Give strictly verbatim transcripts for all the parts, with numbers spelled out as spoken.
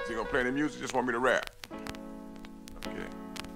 So you gonna play any music? Just want me to rap? Okay.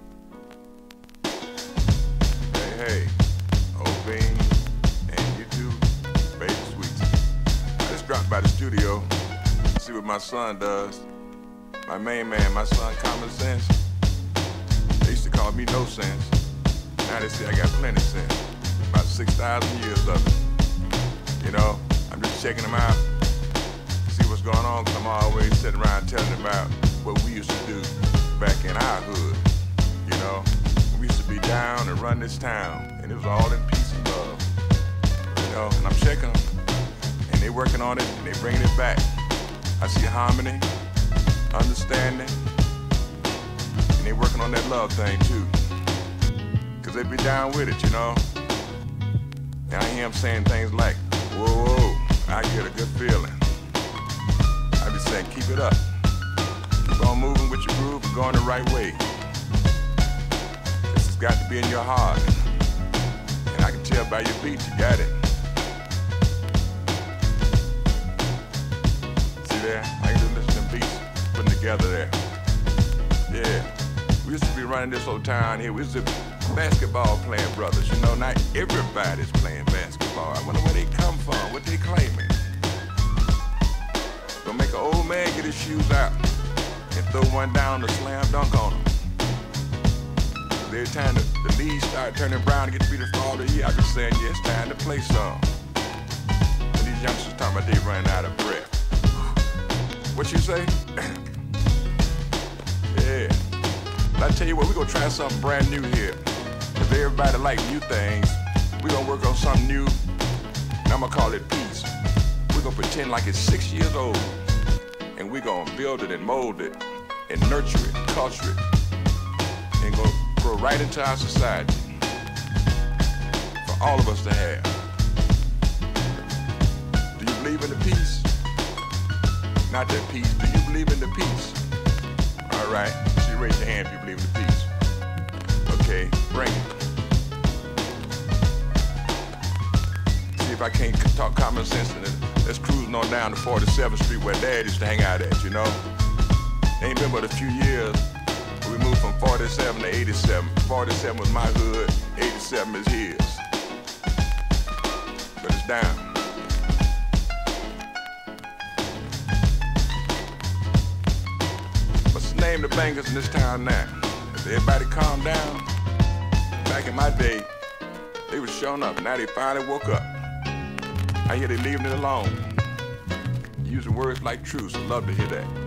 Hey, hey, Old Bean and you two, Baby Sweets. I just dropped by the studio to see what my son does. My main man, my son, Common Sense. They used to call me No Sense. Now they say I got plenty sense. About six thousand years of it. You know, I'm just checking them out. See what's going on, cause I'm always sitting around telling them about what we used to do back in our hood. You know, we used to be down and run this town, and it was all in peace and love. You know, and I'm checking them, and they working on it, and they bringing it back. I see harmony, understanding, and they working on that love thing too. Cause they be down with it, you know. And I hear them saying things like, whoa, whoa, I get a good feeling. I be saying, keep it up. Keep on moving with your groove and going the right way. This has got to be in your heart. And I can tell by your beat, you got it. See there? I can just listen to them beats putting together there. Yeah. We used to be running this whole town here. We used to be basketball playing brothers. You know, not everybody's playing basketball. I wonder where they come from, what they claiming. Gonna make an old man get his shoes out and throw one down to slam dunk on them. Every time the, the leaves start turning brown and get to be the fall of the year, I be saying, yeah, it's time to play some. And these youngsters talking about they running out of breath. What you say? Yeah. But I tell you what, we're gonna try something brand new here. Cause everybody like new things. We're gonna work on something new, and I'm gonna call it peace. We're gonna pretend like it's six years old, and we're gonna build it and mold it, and nurture it, culture it, and go grow right into our society for all of us to have. Do you believe in the peace? Not that peace. Do you believe in the peace? All right. So you raise your hand if you believe in the peace. Okay, bring it. See if I can't talk common sense and let's cruising on down to forty-seventh Street where Dad used to hang out at, you know? Ain't been but a few years. We moved from forty-seven to eighty-seven. forty-seven was my hood, eighty-seven is his. But it's down. What's the name of the bangers in this town now? Has everybody calmed down? Back in my day, they was showing up. Now they finally woke up. I hear they leaving it alone. Using words like truce. I love to hear that.